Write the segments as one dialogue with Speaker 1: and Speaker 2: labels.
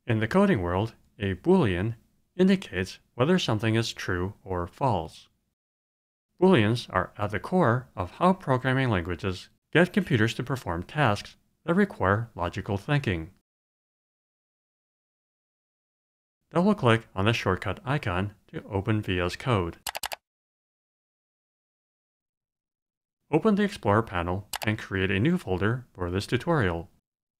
Speaker 1: In the coding world, a Boolean indicates whether something is true or false. Booleans are at the core of how programming languages get computers to perform tasks that require logical thinking. Double-click on the shortcut icon to open VS Code. Open the Explorer panel and create a new folder for this tutorial.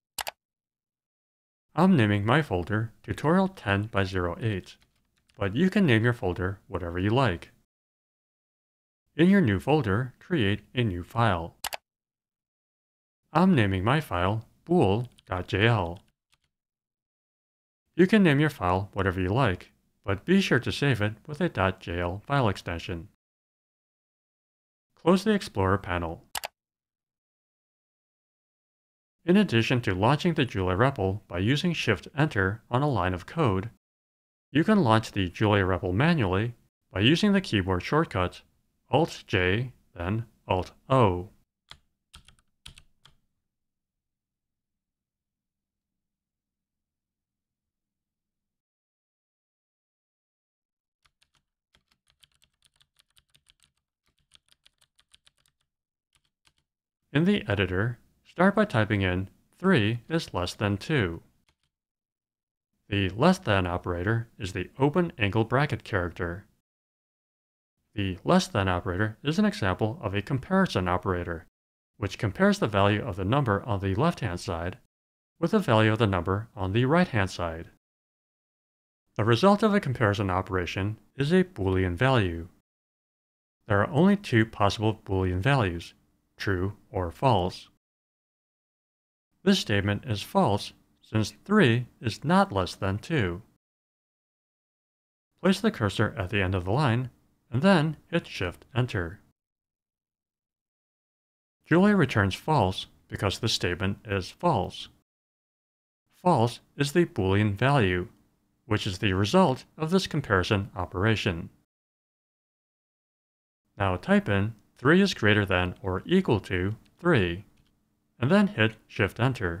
Speaker 1: I'm naming my folder Tutorial 10 by 08, but you can name your folder whatever you like. In your new folder, create a new file. I'm naming my file bool.jl. You can name your file whatever you like, but be sure to save it with a .jl file extension. Close the Explorer panel. In addition to launching the Julia REPL by using Shift-Enter on a line of code, you can launch the Julia REPL manually by using the keyboard shortcut Alt-J, then Alt-O. In the editor, start by typing in 3 is less than 2. The less than operator is the open angle bracket character. The less than operator is an example of a comparison operator, which compares the value of the number on the left-hand side with the value of the number on the right-hand side. The result of a comparison operation is a Boolean value. There are only two possible Boolean values, true or false. This statement is false since 3 is not less than 2. Place the cursor at the end of the line and then hit Shift-Enter. Julia returns false because the statement is false. False is the Boolean value, which is the result of this comparison operation. Now type in 3 is greater than or equal to 3, and then hit Shift-Enter.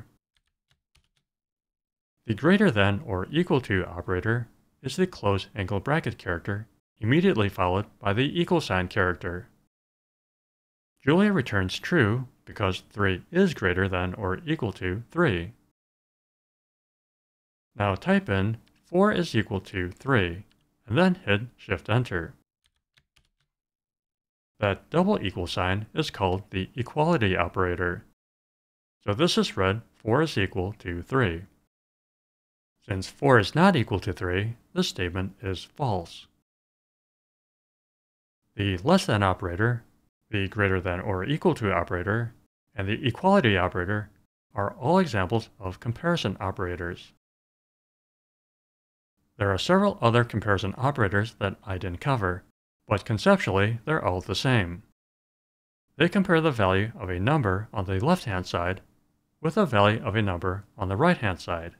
Speaker 1: The greater than or equal to operator is the close angle bracket character immediately followed by the equal sign character. Julia returns true because 3 is greater than or equal to 3. Now type in 4 is equal to 3, and then hit Shift-Enter. That double equal sign is called the equality operator. So this is read 4 is equal to 3. Since 4 is not equal to 3, this statement is false. The less than operator, the greater than or equal to operator, and the equality operator are all examples of comparison operators. There are several other comparison operators that I didn't cover, but conceptually they're all the same. They compare the value of a number on the left-hand side with the value of a number on the right-hand side.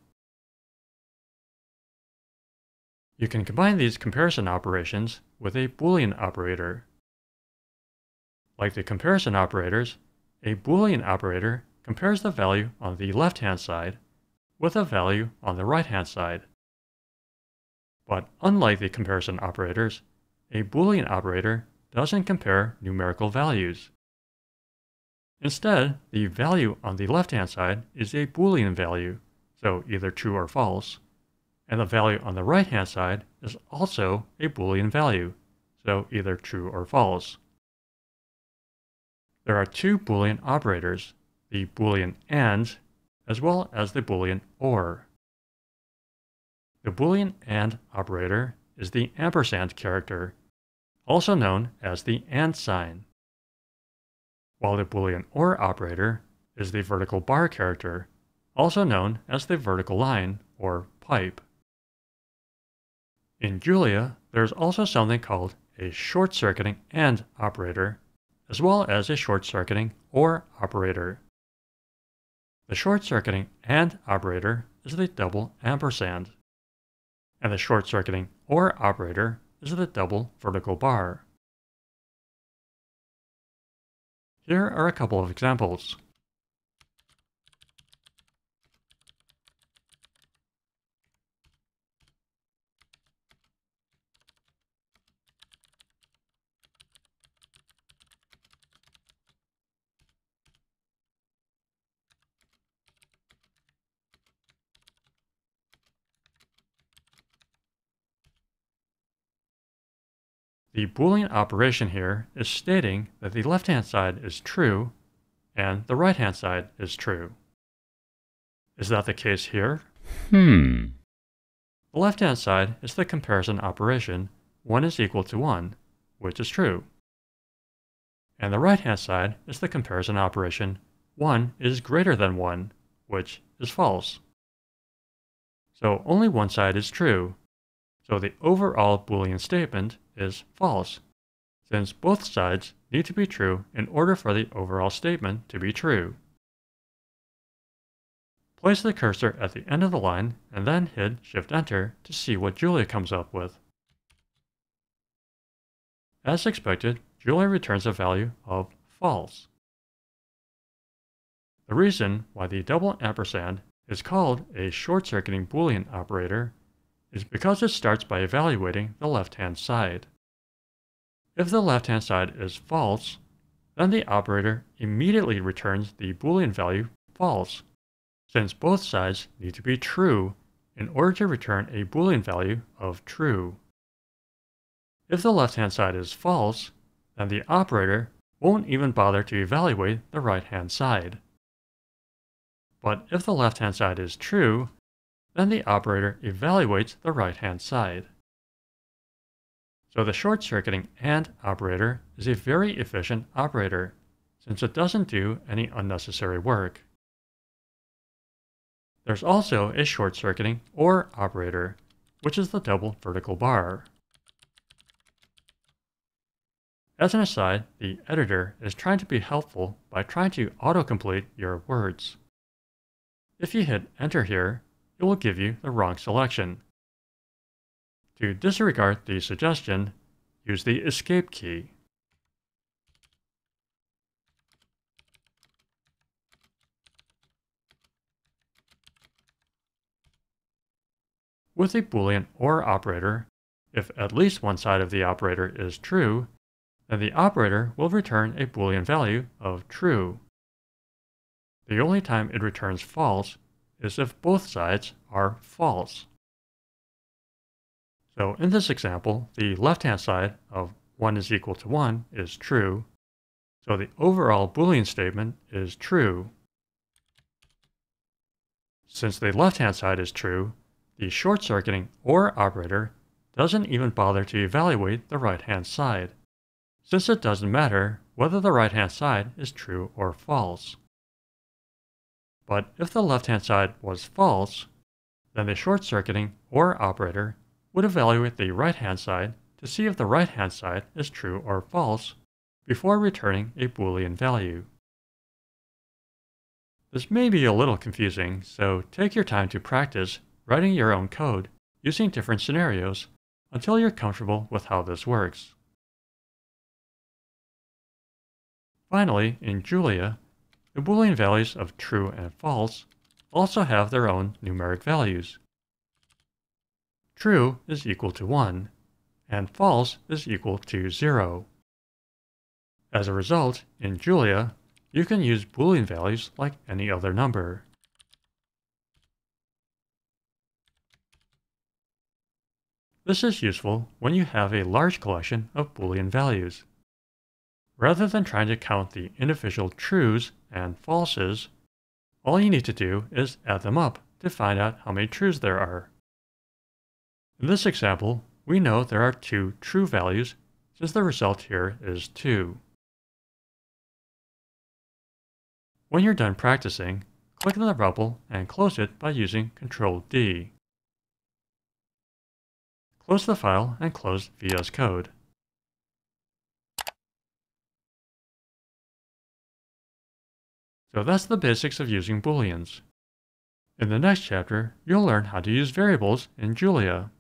Speaker 1: You can combine these comparison operations with a Boolean operator. Like the comparison operators, a Boolean operator compares the value on the left-hand side with a value on the right-hand side. But unlike the comparison operators, a Boolean operator doesn't compare numerical values. Instead, the value on the left-hand side is a Boolean value, so either true or false, and the value on the right-hand side is also a Boolean value, so either true or false. There are two Boolean operators, the Boolean AND as well as the Boolean OR. The Boolean AND operator is the ampersand character, also known as the AND sign, while the Boolean OR operator is the vertical bar character, also known as the vertical line or pipe. In Julia, there's also something called a short-circuiting AND operator, as well as a short-circuiting OR operator. The short-circuiting AND operator is the double ampersand, and the short-circuiting OR operator is the double vertical bar. Here are a couple of examples. The Boolean operation here is stating that the left-hand side is true and the right-hand side is true. Is that the case here?
Speaker 2: Hmm.
Speaker 1: The left-hand side is the comparison operation 1 is equal to 1, which is true. And the right-hand side is the comparison operation 1 is greater than 1, which is false. So only one side is true. So the overall Boolean statement is false, since both sides need to be true in order for the overall statement to be true. Place the cursor at the end of the line and then hit Shift-Enter to see what Julia comes up with. As expected, Julia returns a value of false. The reason why the double ampersand is called a short-circuiting Boolean operator is because it starts by evaluating the left-hand side. If the left-hand side is false, then the operator immediately returns the Boolean value false, since both sides need to be true in order to return a Boolean value of true. If the left-hand side is false, then the operator won't even bother to evaluate the right-hand side. But if the left-hand side is true, then the operator evaluates the right-hand side. So the short-circuiting AND operator is a very efficient operator, since it doesn't do any unnecessary work. There's also a short-circuiting OR operator, which is the double vertical bar. As an aside, the editor is trying to be helpful by trying to autocomplete your words. If you hit Enter here, it will give you the wrong selection. To disregard the suggestion, use the Escape key. With a Boolean OR operator, if at least one side of the operator is true, then the operator will return a Boolean value of true. The only time it returns false is if both sides are false. So in this example, the left-hand side of 1 is equal to 1 is true, so the overall Boolean statement is true. Since the left-hand side is true, the short-circuiting OR operator doesn't even bother to evaluate the right-hand side, since it doesn't matter whether the right-hand side is true or false. But if the left-hand side was false, then the short-circuiting OR operator would evaluate the right-hand side to see if the right-hand side is true or false before returning a Boolean value. This may be a little confusing, so take your time to practice writing your own code using different scenarios until you're comfortable with how this works. Finally, in Julia, the Boolean values of true and false also have their own numeric values. True is equal to 1, and false is equal to 0. As a result, in Julia, you can use Boolean values like any other number. This is useful when you have a large collection of Boolean values. Rather than trying to count the individual trues and falses, all you need to do is add them up to find out how many trues there are. In this example, we know there are 2 true values since the result here is 2. When you're done practicing, click on the bubble and close it by using Ctrl-D. Close the file and close VS Code. So that's the basics of using Booleans. In the next chapter, you'll learn how to use variables in Julia.